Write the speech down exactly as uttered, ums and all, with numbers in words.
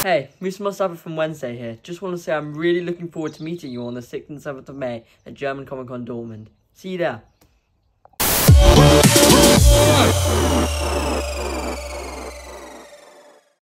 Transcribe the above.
Hey, Moosa Mostafa from Wednesday here. Just want to say I'm really looking forward to meeting you on the sixth and seventh of May at German Comic Con Dortmund. See you there.